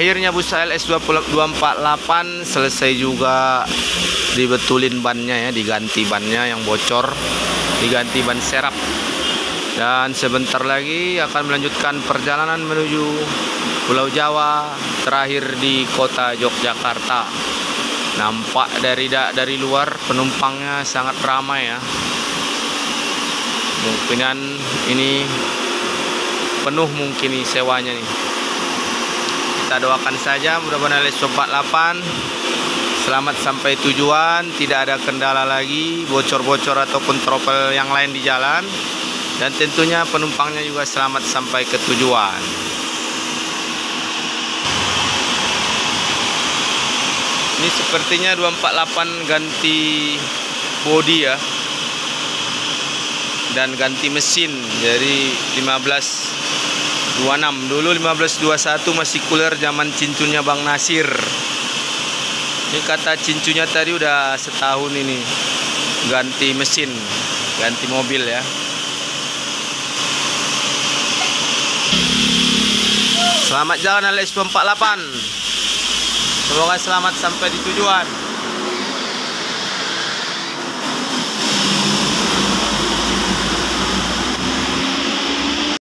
Akhirnya bus ALS 248 selesai juga dibetulin bannya ya, diganti bannya yang bocor, diganti ban serap. Dan sebentar lagi akan melanjutkan perjalanan menuju Pulau Jawa, terakhir di kota Yogyakarta. Nampak dari luar penumpangnya sangat ramai ya. Kemungkinan ini penuh mungkin nih sewanya nih. Kita doakan saja mudah-mudahan ALS 248 selamat sampai tujuan, tidak ada kendala lagi, bocor-bocor ataupun trouble yang lain di jalan, dan tentunya penumpangnya juga selamat sampai ke tujuan. Ini sepertinya 248 ganti bodi ya, dan ganti mesin, jadi 1526. Dulu 1521 masih cooler zaman cincunya Bang Nasir. Ini kata cincunya tadi udah setahun ini ganti mesin, ganti mobil ya. Selamat jalan ALS 248. Semoga selamat sampai di tujuan.